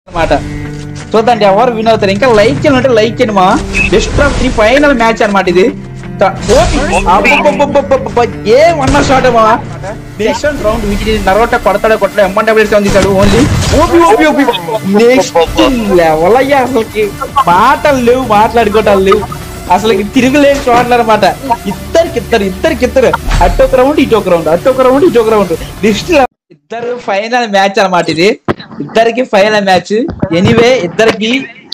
అన్నమాట. చూద్దండి ఎవరు విన్ అవుతారు. ఇంకా లైక్ చేయండి అంటే లైక్ చేయండి మా. బెస్ట్ ఆఫ్ 3 ఫైనల్ మ్యాచ్ అన్నమాట ఇది. ఏ వన్ షాట్ మా నెక్స్ట్ రౌండ్ వీటి నరోటా కొడతాడో కొట్టడో M1W7 తీసాడు. Only OP OP OP next level అయ్యా. అసలుకి మాటలు లేవు, మాట్లాడుకోవటాలు లేవు, అసలుకి తిరుగులేని షాట్లు అనమాట. ఇద్దరికిద్దరు అటొక రౌండ్ ఇటొక రౌండ్, అటొక రౌండ్ ఇటొక రౌండ్. నెక్స్ట్ ఇద్దరు ఫైనల్ మ్యాచ్ అనమాట ఇది. ఇద్దరికి ఫైనల్ మ్యాచ్. ఎనీవే ఇద్దరికి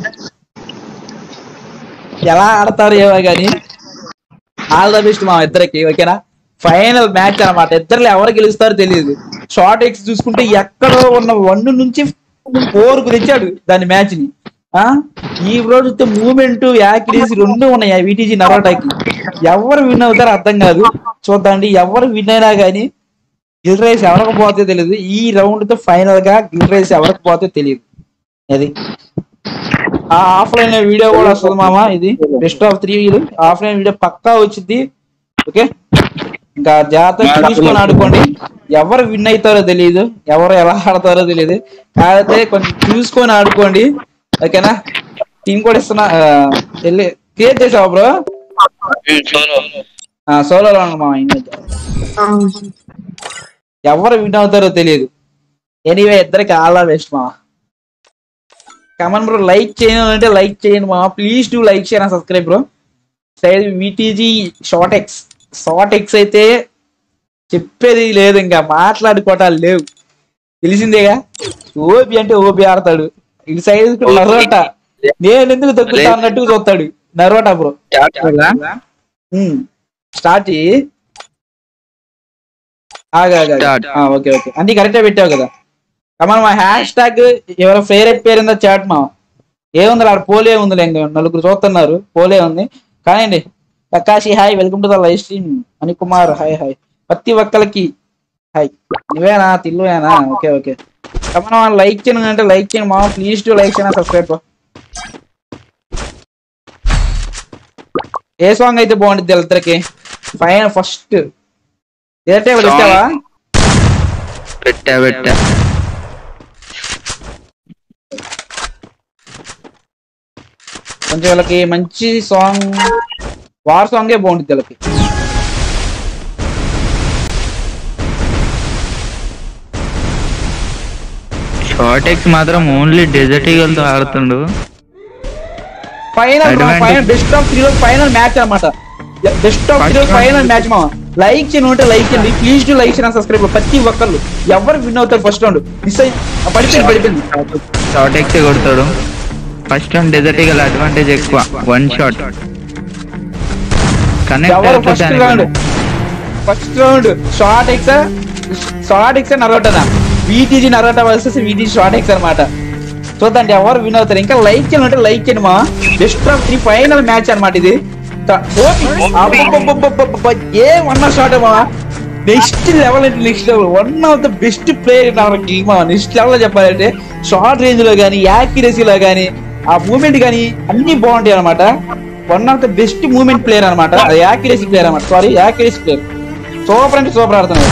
ఎలా ఆడతారు ఏమో కానీ ఆల్ ద బెస్ట్ మా ఇద్దరికి. ఓకేనా, ఫైనల్ మ్యాచ్ అనమాట. ఇద్దరు ఎవరు గెలుస్తారో తెలియదు. షార్ట్ ఎక్స్ చూసుకుంటే ఎక్కడో ఉన్న 1 నుంచి 4 తెచ్చాడు దాని మ్యాచ్ ని. ఈ రోజు మూమెంట్ యాక్యురసీ 2 ఉన్నాయి వీటీజీ నరోటాకి. ఎవరు విన్ అవుతారో అర్థం కాదు. చూద్దాండి ఎవరు విన్ అయినా కానీ గిల్ రేస్ ఎవరికి పోతే తెలియదు. ఈ రౌండ్ తో ఫైనల్ గా గిల్ రేస్ ఎవరికి పోతే తెలియదు. అది ఆఫ్లైన్ వీడియో కూడా వస్తుంది మామ. ఇది బెస్ట్ ఆఫ్ 3 ఆఫ్లైన్ వీడియో పక్కా వచ్చింది. ఓకే, ఇంకా జాగ్రత్తగా చూసుకొని ఆడుకోండి. ఎవరు విన్ అవుతారో తెలియదు, ఎవరు ఎలా ఆడతారో తెలియదు. కాకపోతే కొంచెం చూసుకొని ఆడుకోండి. ఓకేనా, టీం కూడా ఇస్తున్నా. వెళ్ళి క్రియేట్ చేసావా బ్రో? సోలోలో ఉన్నా మా. ఎవరు విన్ అవుతారో తెలియదు. ఎనీవే ఇద్దరికి ఆల్ ద బెస్ట్ మా. కమన్ బ్రో, లైక్ చేయాలంటే లైక్ చేయండి మా. Please do like share and subscribe bro. Side VTG short X అయితే చెప్పేది లేదు, ఇంకా మాట్లాడుకోవటాలు లేవు, తెలిసిందేగా. ఓపి అంటే ఓపి ఆడతాడు. ఇటు సైడ్ నరోటా నేను ఎందుకు దొక్కుతా అన్నట్టు చూస్తాడు నరోటా బ్రో. స్టార్ట్ ఓకే ఓకే అన్ని కరెక్టే పెట్టావు కదా. కమన్ మా హ్యాష్ ట్యాగ్ ఎవరో ఫేవరెట్ పేరు ఉందో చాట్ మా. ఏముంది ఆడ పోలే ఉందిలే, ఇంకా 4 చూస్తున్నారు పోలే ఉంది. కానీ ప్రకాషి hi, welcome to the live stream. అనికుమార్ హాయ్ హాయ్. ప్రతి ఒక్కరికి హాయ్. నువ్వేనా తిల్లువేనా? Okay okay. కమన్ లైక్ చేయండి అంటే లైక్ చేయండి మా. ప్లీజ్ టు లైక్ చేయండి సబ్స్క్రైబ్. ఏ సాంగ్ అయితే బాగుంటుంది ఇద్దరికి? ఫైనల్ ఫస్ట్ పెట్టావా? పెట్టా కొంచెం వీళ్ళకి మంచి సాంగ్, వార్ సాంగే బాగుంటుంది వీళ్ళకి. షార్ట్ ఎక్స్ మాత్రం ఓన్లీ డెజర్ట్ ఈగల్ తో ఆడుతుండు. Final best of 3 final match అన్నమాట. బెస్ట్ ఆఫ్ 3 ఫైనల్ మ్యాచ్ మా. లైక్ చేయండి అంటే లైక్ చేయండి. ప్లీజ్ టు లైక్ చేయండి సబ్స్క్రైబ్. ప్రతి ఒక్కళ్ళు ఎవరు విన్ అవుతారు ఫస్ట్ రౌండ్ మిస్ అయ్యి పడిపోయింది. షార్ట్ ఎక్స్ కొడతాడు first round. Desert eagle advantage ఎక్కువ, 1 shot connect. First round short X నరోటానా. వీటీజీ నరోటా వర్సెస్ వీటీజీ షార్ట్ ఎక్స్ అనమాట. చూద్దండి ఎవరు విన్ అవుతారు. ఇంకా లైక్ చేయండి అంటే లైక్ చేయండి మా. బెస్ట్ ఆఫ్ 3 ఫైనల్ మ్యాచ్ అనమాట ఇది. ఏ వన్ షాట్ మా. నెక్స్ట్ లెవెల్ అంటే next level. 1 of the best player మా. నెక్స్ట్ లెవెల్ లో చెప్పాలంటే షార్ట్ రేంజ్ లో కానీ, యాక్యురసీలో కానీ, ఆ మూమెంట్ కానీ అన్ని బాగుంటాయి అనమాట. 1 of the best moment player అనమాట. అది యాక్యురసీ ప్లేయర్ అనమాట. Sorry, accuracy player. సూపర్ అంటే సూపర్ ఆడుతున్నారు.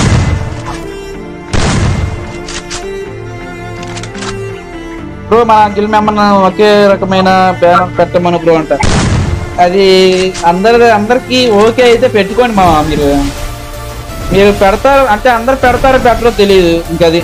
బ్రో మా గిల్ మెంబర్ ఒకే రకమైన బ్యానర్ పెట్టమని బ్రో అంట. అది అందరికి ఓకే అయితే పెట్టుకోండి మా. మీరు పెడతారు అంటే అందరు పెడతారో పెట్టరో తెలియదు. ఇంకది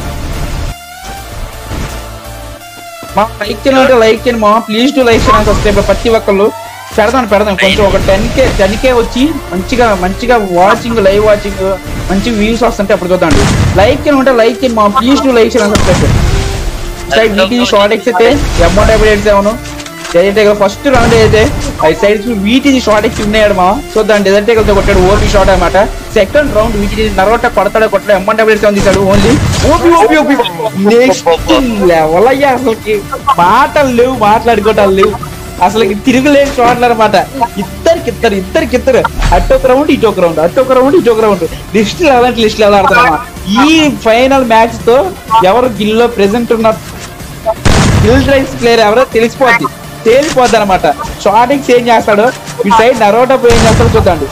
మా. లైక్ చేయాలంటే లైక్ చేయండి మా. ప్లీజ్ టు లైక్ చేయండి సబ్స్క్రైబ్. ప్రతి ఒక్కళ్ళు పెడతాను కొంచెం ఒక 10K వచ్చి మంచిగా వాచింగ్, లైవ్ వాచింగ్, మంచి వ్యూస్ వస్తుంటే అప్పుడు చూద్దాండి. లైక్ చేయాలంటే లైక్ చేయండి మా. ప్లీజ్ టు లైక్ చేయండి subscribe. Side VTG short X అయితే M1W7 ఫస్ట్ రౌండ్ అయితే సైడ్ వీటీజీ షార్ట్ ఎక్స్ ఉన్నాడు మా. సో దాని డెజర్ట్ ఈగల్ తో కొట్టాడు ఓపీ షాట్ అనమాట. సెకండ్ రౌండ్ వీటీజీ నరోటా కొడతాడో కొట్టాడు M1W7 తీసాడు. ఓన్లీ ఓపీ నెక్స్ట్ లెవెల్ అయ్యా. అసలుకి మాటలు లేవు, మాట్లాడుకోవటాలు లేవు, అసలుకి తిరుగులేని షాట్లు అనమాట. ఇద్దరికిద్దరు అటొక రౌండ్ ఇటొక రౌండ్, అటొక రౌండ్ ఇటొక రౌండ్. లిస్ట్ లెవెల్ ఆడుతున్నామా. ఈ ఫైనల్ మ్యాచ్ తో ఎవరు గిల్లో ప్రెసెంట్ ఉన్న గిల్ రైస్ ప్లేయర్ ఎవరో తేలిపోద్ది అనమాట. షార్ట్ ఎక్స్ ఏం చేస్తాడో, ఈ సైడ్ నరోటా ఏం చేస్తాడో చూద్దాండి.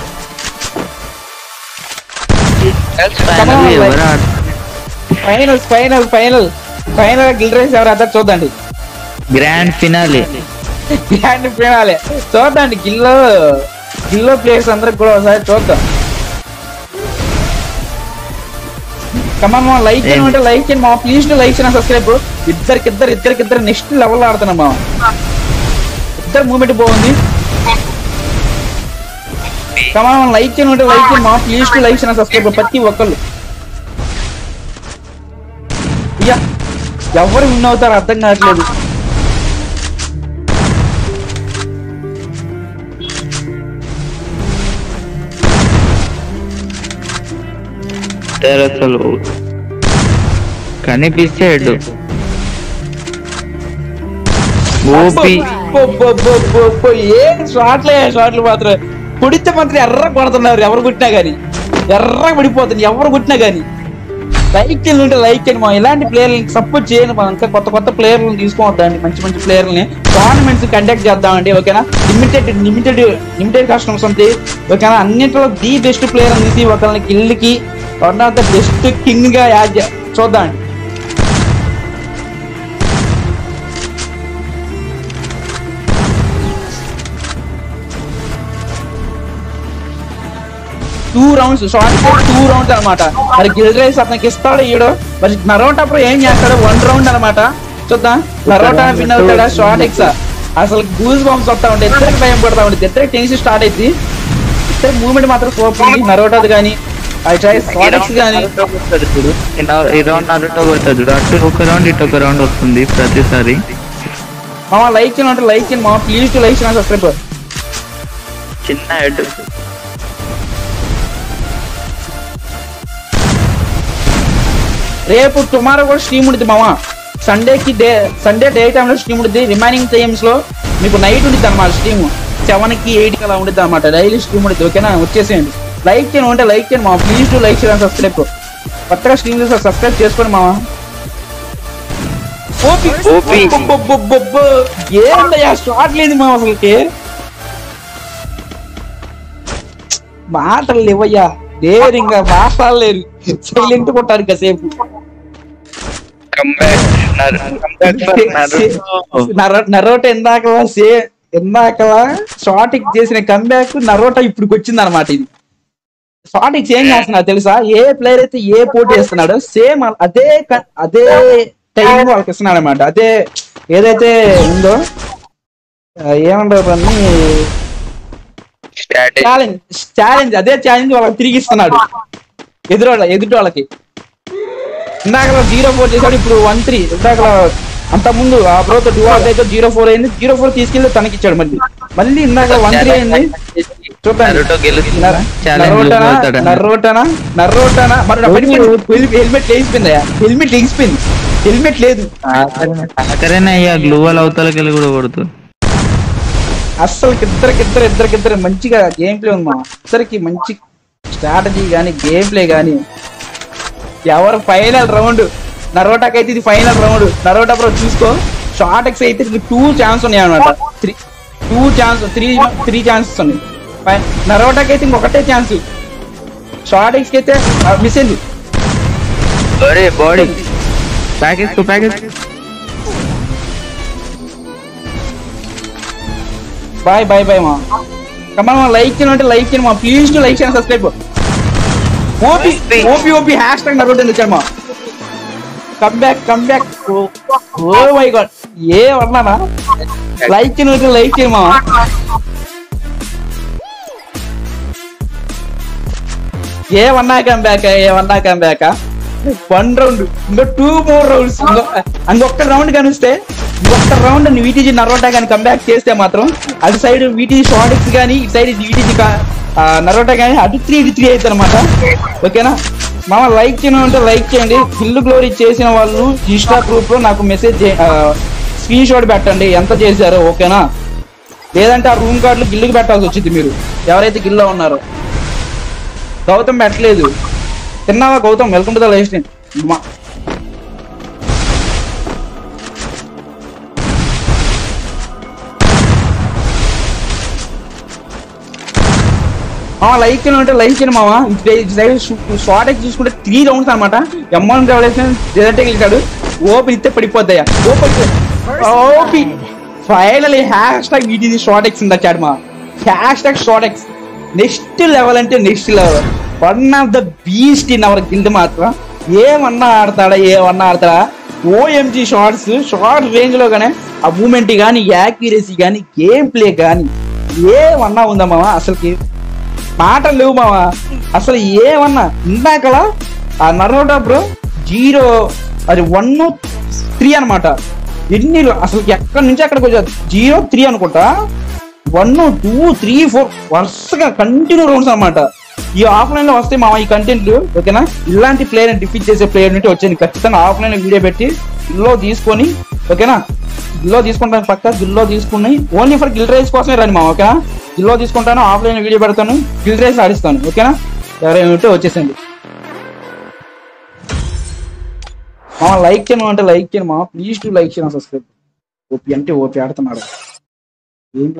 ఫైనల్ గిల్ రైస్ ఎవరు అర్థం చూద్దండి. గ్రాండ్ ఫినాలే చూద్దాండి గిల్లో ప్లేయర్స్ అందరికి కూడా ఒకసారి చూద్దాం. కమాన్ మా లైక్ చేయండి, లైక్ చేయండి మా, ప్లీజ్ టు లైక్ చేయండి, సబ్స్క్రైబ్. ఇద్దరికిద్దరు నెక్స్ట్ లెవెల్ ఆడుతున్నాం మా. ఇద్దరు మూమెంట్ బాగుంది. కమాన్ లైక్ చేయండి, లైక్ చేయండి మా, ప్లీజ్ టు లైక్ చేయండి, సబ్స్క్రైబ్ ప్రతి ఒక్కళ్ళు. ఇయ్యా ఎవరు విన్ అవుతారు అర్థం కావట్లేదు. అసలు కనిపిస్తాడు. ఏం షాట్లు మాత్రం కొడితే మాత్రం ఎర్ర కొడుతున్నారు. ఎవరు కొట్టినా గానీ ఎర్ర పడిపోతుంది. ఎవరు కొట్టినా గానీ లైక్ చేయాలంటే లైక్ చేయండి మా. ఇలాంటి ప్లేయర్లకి సపోర్ట్ చేయండి మా. ఇంకా కొత్త ప్లేయర్లను తీసుకోవద్దండి. మంచి ప్లేయర్లని టోర్నమెంట్స్ కండక్ట్ చేద్దామండి. ఓకేనా, లిమిటెడ్ కస్టమర్స్ ఉంటాయి. ఓకేనా, అన్నింటిలో ది బెస్ట్ ప్లేయర్ అని తీసి ఒకళ్ళని కిల్కి one of the best king గా యాడ్ చూద్దామండి. టూ రౌండ్స్ అనమాట. మరి గిల్ రైస్ అతనికి ఇస్తాడు ఈడో. మరి నరోటా ప్రో ఏం చేస్తాడు, 1 రౌండ్ అనమాట. చూద్దాం నరోటా విన్ అవుతాడా, షార్ట్ ఎక్స్ అసలు గూస్ బాంబ్స్ వస్తా ఉంటే ఇద్దరికి భయం పడతా ఉంటుంది. ఇద్దరికి టెన్షన్ స్టార్ట్ అయింది. ఇద్దరు మూవ్మెంట్ మాత్రం సూపర్ ఉంది. నరోటాది కానీ షార్ట్ ఎక్స్ కానీ అటు ఒక రౌండ్ ఇటు ఒక రౌండ్ వస్తుంది ప్రతిసారి. మా లైక్ చేయండి, లైక్ చేయండి మా, ప్లీజ్ టు లైక్ చేయండి, సబ్స్క్రైబ్. చిన్న హెడ్ రేపు టుమారో కూడా స్ట్రీమ్ ఉంటుంది మామ. సండే డే టైంలో స్ట్రీమ్ ఉంటుంది. రిమైనింగ్ టైమ్స్ లో మీకు నైట్ ఉంటుంది అనమాట. స్ట్రీమ్ 7కి 8కి అలా ఉంటుంది అనమాట. డైలీ స్ట్రీమ్ ఉంటుంది. ఓకేనా, వచ్చేసేయండి. లైక్ చేయండి అంటే లైక్ చేయండి మా, ప్లీజ్ టు లైక్ చేయండి, సబ్స్క్రైబ్. కొత్తగా స్ట్రీమ్ చేస్తే సబ్స్క్రైబ్ చేసుకోండి మామ. ఏందయ్యా షార్ట్ లేదు మా, అసలుకి మాటలు లేవయ్యా. డేరింగ్ మాట్లాడలేరు, సైలెంట్ కొట్టారు కాసేపు. నరోటా ఇందాకలా షార్ట్ చేసిన కంబ్యాక్ నరోటా ఇప్పుడు వచ్చింది అనమాట. ఇది షార్ట్ ఏం చేస్తున్నారు తెలుసా, ఏ ప్లేయర్ అయితే ఏ పోటీ చేస్తున్నాడో సేమ్ అదే టైం వాళ్ళకి ఇస్తున్నాడు అనమాట. అదే ఏదైతే ఉందో ఏమంటారు అన్ని ఛాలెంజ్ అదే ఛాలెంజ్ వాళ్ళకి తిరిగి ఇస్తున్నాడు ఎదుటి వాళ్ళకి. ఇందాక 0-4 చేశాడు, ఇప్పుడు 1-3. ఇందాక అంత ముందు ఆ బ్రోతో 2 అయితే 0-4 అయింది. 0-4 తీసుకెళ్ళి తనకి ఇచ్చాడు. మళ్ళీ ఇందాక 1-3 అయింది. చూడండి నరోటానా హెల్మెట్ లేదు. గ్లూవల్ అవతలకి కూడా కొడుతుంది. అస్సలు ఇద్దరికిద్దరు మంచిగా గేమ్ ప్లే ఉంది మా. ఇద్దరికి మంచి స్ట్రాటజీ కానీ గేమ్ ప్లే కానీ. ఎవరు ఫైనల్ రౌండ్ నరోటాకి అయితే ఇది ఫైనల్ రౌండ్. నరోటా ప్రో చూసుకో, షార్ట్ ఎక్స్ అయితే 2 ఛాన్స్ ఉన్నాయి అనమాట. 3 ఛాన్సెస్ ఉన్నాయి. నరోటాకి అయితే ఇంకొకటే ఛాన్స్. షార్ట్ ఎక్స్ కి అయితే మిస్ అయింది. బాయ్ మా. కమన్ లైక్ చేయండి, లైక్ చేయండి మా, ప్లీజ్ టు లైక్ చేయండి, సబ్స్క్రైబ్. ఓపీ హ్యాష్ నరోటా వచ్చాడు మా. కమ్బ్యాక్ ఓ మై గాడ్, ఏ అన్నానా. లైక్ చేయండి మా. ఏమన్నా కంబ్యాక్ 1 రౌండ్, ఇంకో 2 more rounds. ఇంకొక రౌండ్ కనిస్తే ఇంకొక రౌండ్ వీటీజీ నరోటా కానీ కంబ్యాక్ చేస్తే మాత్రం అటు సైడ్ వీటీజీ షార్ట్ ఎక్స్ కానీ ఇటు సైడ్ వీటీజీ నరోటా కానీ అటు 3 అవుతుంది అనమాట. ఓకేనా మామ, లైక్ చేయండి, లైక్ చేయండి. గిల్లు గ్లోరీ చేసిన వాళ్ళు ఇన్స్టా గ్రూప్ లో నాకు మెసేజ్ స్క్రీన్ షాట్ పెట్టండి ఎంత చేశారో. ఓకేనా, లేదంటే ఆ రూమ్ కార్డులు గిల్లుకి పెట్టాల్సి వచ్చింది. మీరు ఎవరైతే గిల్లో ఉన్నారో. గౌతమ్ పెట్టలేదు. తిన్నావా Gautam? Welcome to the live stream. Like చేయండి, లైక్ చేయండి మామ. షార్ట్ ఎక్స్ చూసుకుంటే 3 రౌండ్స్ అనమాట. M1 రిజల్ట్ వెళ్ళాడు. ఓపెన్ ఇస్తే పడిపోద్దయ్యా. Open OP finally hashtag వీటిది షార్ట్ ఎక్స్ ఉంది వచ్చాడు మా hashtag short X next level అంటే next level one of the beast in our guild మాత్రం ఏమన్నా ఆడతాడా ఓఎంజీ షార్ట్ రేంజ్ లో గానే ఆ మూమెంట్ కానీ యాక్యురసీ కానీ గేమ్ ప్లే కానీ ఏమన్నా ఉందా మామ అసలుకి మాటలు లేవు మామ అసలు ఏమన్నా ఇందాకలా ఆ నరోటో బ్రో 0 అది 1-3 అనమాట ఎన్ని అసలు ఎక్కడి నుంచి అక్కడికి వచ్చారు 0-3 అనుకుంటా 1-2-3-4 వరుసగా కంటిన్యూ రౌండ్స్ అనమాట ఈ ఆఫ్లైన్ లో వస్తే మా ఈ కంటెంట్ ఓకేనా ఇలాంటి ప్లేయర్ డిఫీట్ చేసే ప్లేయర్ నుండి వచ్చేది ఖచ్చితంగా ఆఫ్లైన్ లో వీడియో పెట్టి గిల్లో తీసుకొని ఓకేనా గిల్లో తీసుకుంటాను పక్క గిల్లో తీసుకుని ఓన్లీ ఫర్ గిల్ రేస్ కోసమే రండి మా ఓకేనా గిల్లో తీసుకుంటాను ఆఫ్లైన్ వీడియో పెడతాను గిల్ రేస్ ఆడిస్తాను ఓకేనా ఎవరైనా ఉంటే వచ్చేసండి మా లైక్ చేయను అంటే లైక్ చేయను మా ప్లీజ్ టు లైక్ చేయను సబ్స్క్రైబ్ ఓపీ అంటే ఓపీ ఆడుతున్నాడు